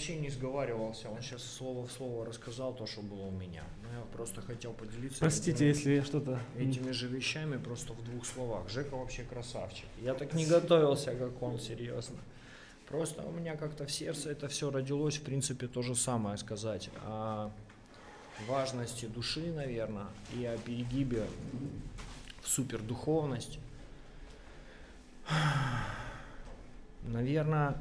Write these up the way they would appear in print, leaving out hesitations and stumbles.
вообще не сговаривался, он сейчас слово в слово рассказал то, что было у меня. Но я просто хотел поделиться Простите, если я что-то... этими же вещами просто в двух словах. Жека вообще красавчик. Я так не готовился, как он, серьезно. Просто у меня как-то в сердце это все родилось, в принципе, то же самое сказать. О важности души, наверное, и о перегибе в супердуховность. Наверное,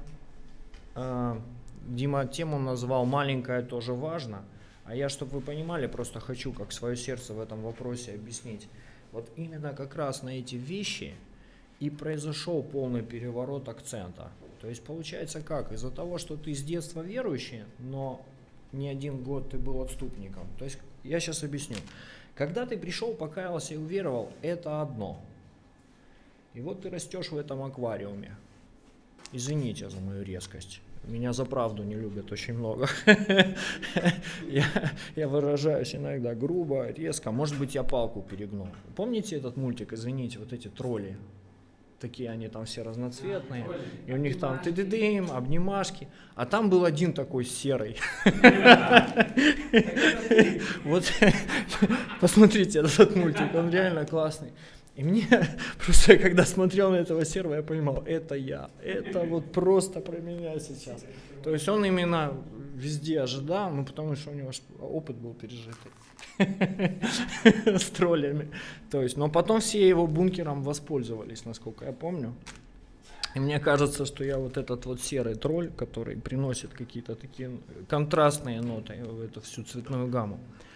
Дима тему назвал «маленькое тоже важно», а я, чтобы вы понимали, просто хочу как свое сердце в этом вопросе объяснить. Вот именно как раз на эти вещи и произошел полный переворот акцента. То есть получается как? Из-за того, что ты с детства верующий, но не один год ты был отступником. То есть я сейчас объясню. Когда ты пришел, покаялся и уверовал, это одно. И вот ты растешь в этом аквариуме. Извините за мою резкость. Меня за правду не любят очень много. Я выражаюсь иногда грубо, резко. Может быть, я палку перегнул. Помните этот мультик, извините, вот эти тролли? Такие они там все разноцветные. И у них там ты-ды-дым, обнимашки. А там был один такой серый. Вот посмотрите этот мультик, он реально классный. И мне просто, когда смотрел на этого серого, я понимал, это я, это вот просто про меня сейчас. То есть он именно везде ожидал, ну потому что у него опыт был пережитый с троллями. То есть, но потом все его бункером воспользовались, насколько я помню. И мне кажется, что я вот этот вот серый тролль, который приносит какие-то такие контрастные ноты в эту всю цветную гамму.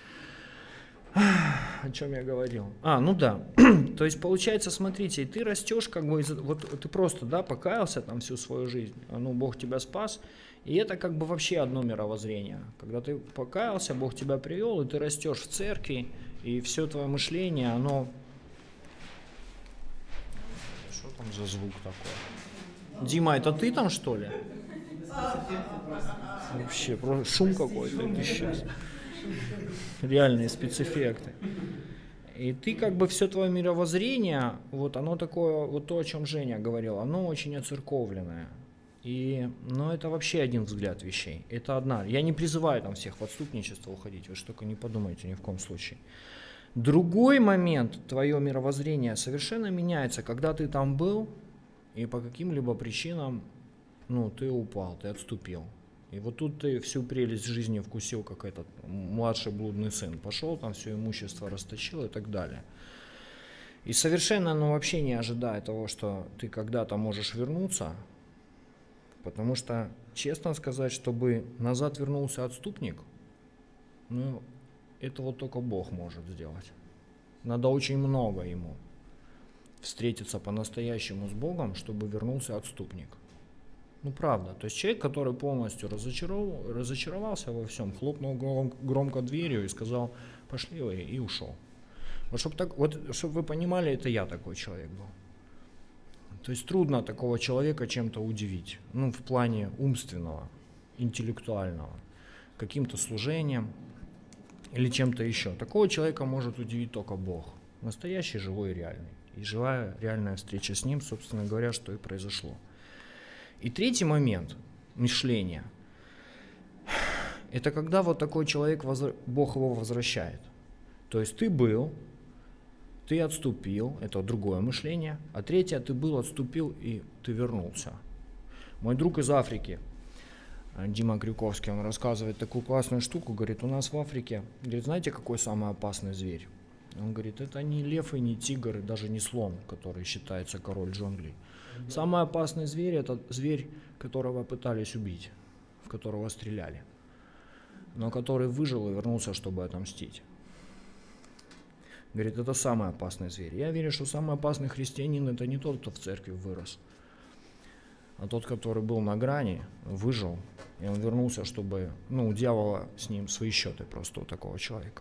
О чем я говорил? Ну да. То есть получается, смотрите, ты растешь как бы, вот ты просто, да, покаялся там всю свою жизнь, ну Бог тебя спас, и это как бы вообще одно мировоззрение. Когда ты покаялся, Бог тебя привел, и ты растешь в церкви, и все твое мышление, оно... Что там за звук такой? Дима, это ты там что ли? Вообще, просто шум какой-то, это сейчас. Реальные спецэффекты. И ты как бы все твое мировоззрение, вот оно такое, вот то, о чем Женя говорил, оно очень оцерковленное. Но это вообще один взгляд вещей. Это одна. Я не призываю там всех в отступничество уходить, вы же только не подумайте ни в коем случае. Другой момент, твое мировоззрение совершенно меняется, когда ты там был, и по каким-либо причинам, ну, ты упал, ты отступил. И вот тут ты всю прелесть жизни вкусил, как этот младший блудный сын. Пошел, там все имущество растащил и так далее. И совершенно, вообще не ожидая того, что ты когда-то можешь вернуться, потому что, честно сказать, чтобы назад вернулся отступник, это вот только Бог может сделать. Надо очень много ему встретиться по-настоящему с Богом, чтобы вернулся отступник. Правда. То есть человек, который полностью разочаровался во всем, хлопнул громко дверью и сказал, пошли вы, и ушел. Вот чтобы вы понимали, это я такой человек был. То есть трудно такого человека чем-то удивить. В плане умственного, интеллектуального, каким-то служением или чем-то еще. Такого человека может удивить только Бог. Настоящий, живой и реальный. И живая, реальная встреча с ним, собственно говоря, что и произошло. И третий момент мышления – это когда вот такой человек, Бог его возвращает. То есть ты был, ты отступил, это другое мышление, а третье – ты был, отступил и ты вернулся. Мой друг из Африки, Дима Крюковский, он рассказывает такую классную штуку, говорит, у нас в Африке, говорит, знаете, какой самый опасный зверь? Он говорит, это не лев и не тигр, и даже не слон, который считается король джунглей. Самый опасный зверь – это зверь, которого пытались убить, в которого стреляли, но который выжил и вернулся, чтобы отомстить. Говорит, это самый опасный зверь. Я верю, что самый опасный христианин – это не тот, кто в церкви вырос, а тот, который был на грани, выжил, и он вернулся, чтобы, у дьявола с ним свои счеты просто у такого человека.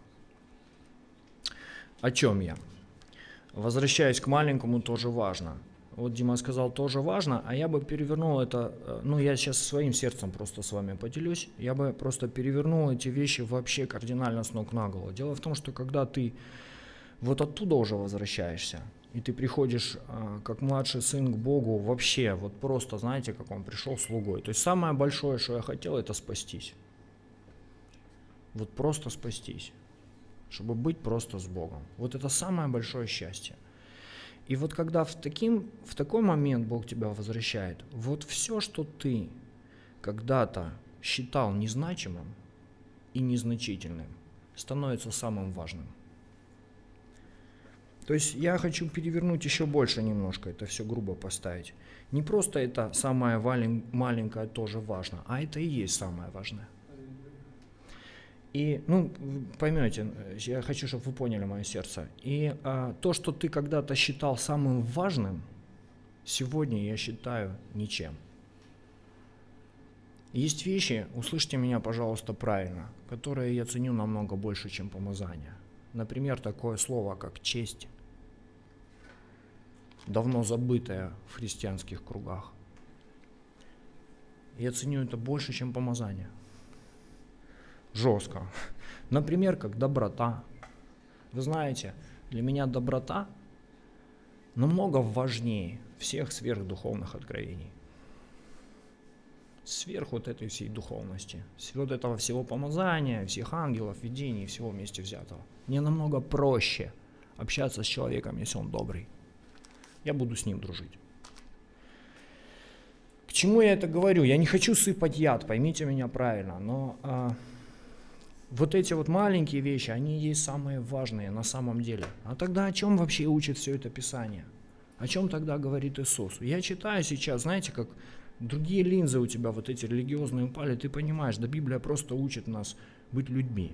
О чем я? Возвращаясь к маленькому, тоже важно. Вот Дима сказал, тоже важно, а я бы перевернул это, я сейчас своим сердцем просто с вами поделюсь, я бы просто перевернул эти вещи вообще кардинально с ног на голову. Дело в том, что когда ты вот оттуда уже возвращаешься, и ты приходишь как младший сын к Богу вообще, вот просто, знаете, как он пришел слугой. То есть самое большое, что я хотел, это спастись. Вот просто спастись, чтобы быть просто с Богом. Вот это самое большое счастье. И вот когда в такой момент Бог тебя возвращает, вот все, что ты когда-то считал незначимым и незначительным, становится самым важным. То есть я хочу перевернуть еще больше немножко, это все грубо поставить. Не просто это самое маленькое тоже важно, а это и есть самое важное. И, поймете, я хочу, чтобы вы поняли мое сердце. И то, что ты когда-то считал самым важным, сегодня я считаю ничем. Есть вещи, услышьте меня, пожалуйста, правильно, которые я ценю намного больше, чем помазание. Например, такое слово, как честь, давно забытое в христианских кругах. Я ценю это больше, чем помазание. Жестко. Например, как доброта. Вы знаете, для меня доброта намного важнее всех сверхдуховных откровений. Сверх вот этой всей духовности, вот этого всего помазания, всех ангелов, видений, всего вместе взятого. Мне намного проще общаться с человеком, если он добрый. Я буду с ним дружить. К чему я это говорю? Я не хочу сыпать яд, поймите меня правильно, но вот эти вот маленькие вещи, они есть самые важные на самом деле. А тогда о чем вообще учит все это Писание? О чем тогда говорит Иисус? Я читаю сейчас, знаете, как другие линзы у тебя вот эти религиозные упали, ты понимаешь, да Библия просто учит нас быть людьми.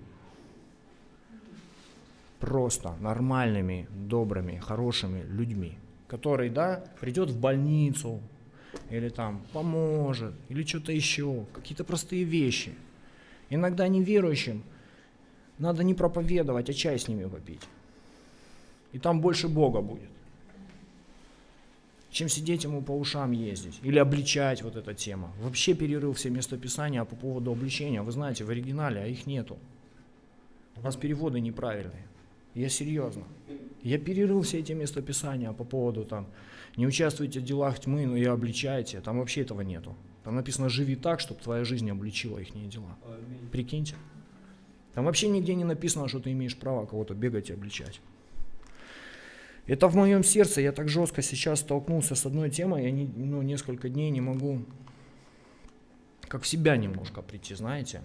Просто нормальными, добрыми, хорошими людьми, который, придет в больницу, или там поможет, или что-то еще, какие-то простые вещи. Иногда неверующим надо не проповедовать, а чай с ними попить. И там больше Бога будет, чем сидеть ему по ушам ездить или обличать вот эта тема. Вообще перерыл все местописания по поводу обличения. Вы знаете, в оригинале, а их нету. У нас переводы неправильные. Я серьезно. Я перерыл все эти местописания по поводу там не участвуйте в делах тьмы, но и обличайте. Там вообще этого нету. Там написано живи так, чтобы твоя жизнь обличила их дела. Прикиньте. Там вообще нигде не написано, что ты имеешь право кого-то бегать и обличать. Это в моем сердце, я так жестко сейчас столкнулся с одной темой, я несколько дней не могу как в себя немножко прийти, знаете.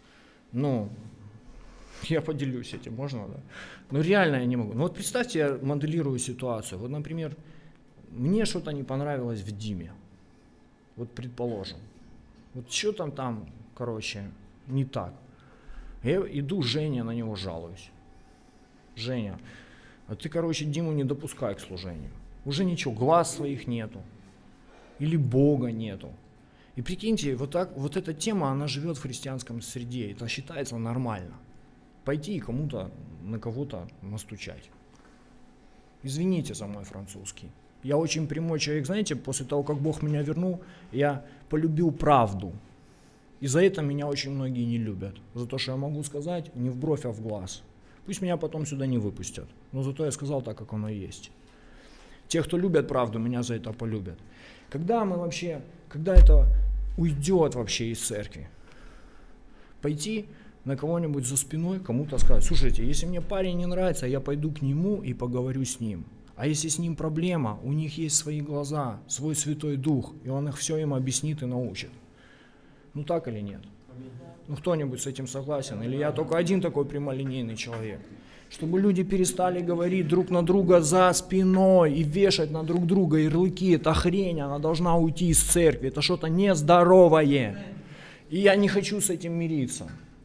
Я поделюсь этим, можно, да? Но реально я не могу. Вот представьте, я моделирую ситуацию. Вот, например, мне что-то не понравилось в Диме. Вот предположим. Вот что там, не так. Я иду Жене, на него жалуюсь. Женя, а ты, Диму не допускай к служению. Уже ничего, глаз своих нету. Или Бога нету. И прикиньте, вот эта тема, она живет в христианском среде. Это считается нормально. Пойти и на кого-то настучать. Извините за мой французский. Я очень прямой человек, знаете, после того, как Бог меня вернул, я полюбил правду. И за это меня очень многие не любят. За то, что я могу сказать не в бровь, а в глаз. Пусть меня потом сюда не выпустят. Но зато я сказал так, как оно есть. Те, кто любят правду, меня за это полюбят. Когда это уйдет вообще из церкви? Пойти на кого-нибудь за спиной, кому-то сказать: слушайте, если мне парень не нравится, я пойду к нему и поговорю с ним. А если с ним проблема, у них есть свои глаза, свой Святой Дух, и он их все им объяснит и научит. Так или нет? Кто-нибудь с этим согласен? Или я только один такой прямолинейный человек? Чтобы люди перестали говорить друг на друга за спиной и вешать на друг друга ярлыки. Это хрень, она должна уйти из церкви. Это что-то нездоровое. И я не хочу с этим мириться.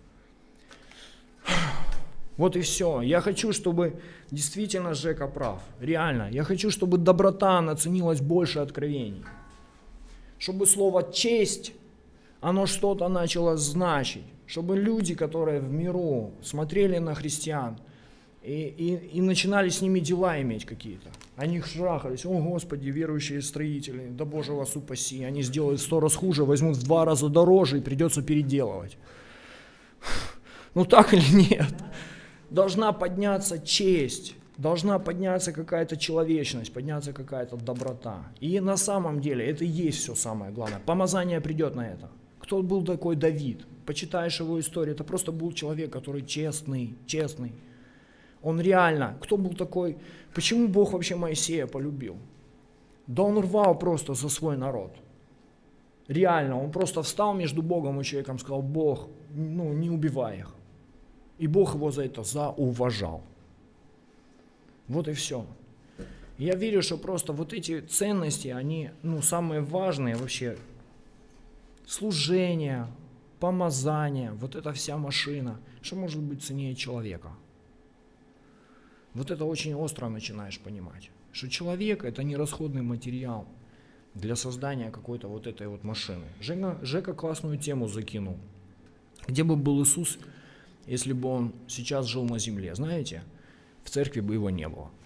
Вот и все. Я хочу, чтобы действительно Жека прав. Реально. Я хочу, чтобы доброта наценилась больше откровений. Чтобы слово «честь» оно что-то начало значить. Чтобы люди, которые в миру смотрели на христиан и начинали с ними дела иметь какие-то. Они шрахались: о Господи, верующие строители, да Боже вас упаси, они сделают 100 раз хуже, возьмут в 2 раза дороже и придется переделывать. Так или нет? Должна подняться честь. Должна подняться какая-то человечность, подняться какая-то доброта. И на самом деле это и есть все самое главное. Помазание придет на это. Кто был такой Давид? Почитаешь его историю, это просто был человек, который честный. Он реально, кто был такой? Почему Бог вообще Моисея полюбил? Да он рвал просто за свой народ. Реально, он просто встал между Богом и человеком, сказал: Бог, не убивай их. И Бог его за это зауважал. Вот и все. Я верю, что просто вот эти ценности, они самые важные вообще. Служение, помазание, вот эта вся машина, что может быть ценнее человека? Вот это очень остро начинаешь понимать, что человек — это не расходный материал для создания какой-то вот этой вот машины. Жека классную тему закинул. Где бы был Иисус, если бы он сейчас жил на земле? Знаете, в церкви бы его не было.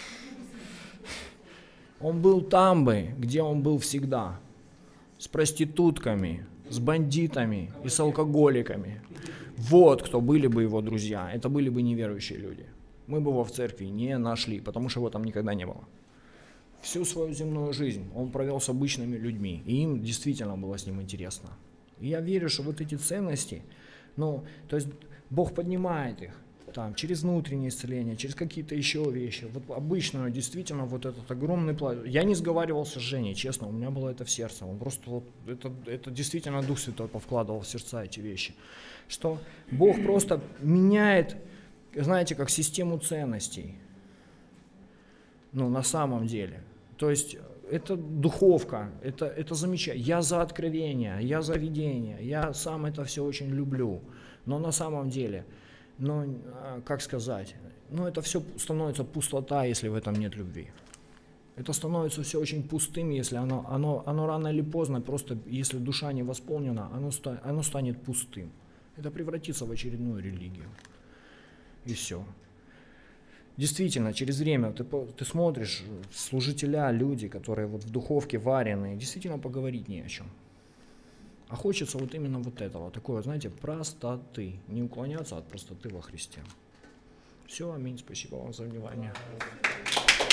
Он был там бы, где он был всегда. С проститутками, с бандитами и с алкоголиками. Вот кто были бы его друзья. Это были бы неверующие люди. Мы бы его в церкви не нашли, потому что его там никогда не было. Всю свою земную жизнь он провел с обычными людьми, и им действительно было с ним интересно. И я верю, что вот эти ценности, то есть Бог поднимает их там, через внутреннее исцеление, через какие-то еще вещи. Вот обычно действительно вот этот огромный план. Я не сговаривался с Женей, честно, у меня было это в сердце. Он просто это действительно Дух Святой повкладывал в сердца эти вещи. Что Бог просто меняет, знаете, как систему ценностей. На самом деле. То есть это духовка, это замечательно. Я за откровение, я за видение, я сам это все очень люблю. Но на самом деле, как сказать, это все становится пустота, если в этом нет любви. Это становится все очень пустым, если оно рано или поздно, просто если душа не восполнена, оно станет пустым. Это превратится в очередную религию. И все. Действительно, через время ты смотришь, служителя, люди, которые вот в духовке вареные, действительно поговорить не о чем. А хочется вот именно вот этого, такой, знаете, простоты, не уклоняться от простоты во Христе. Все, аминь, спасибо вам за внимание.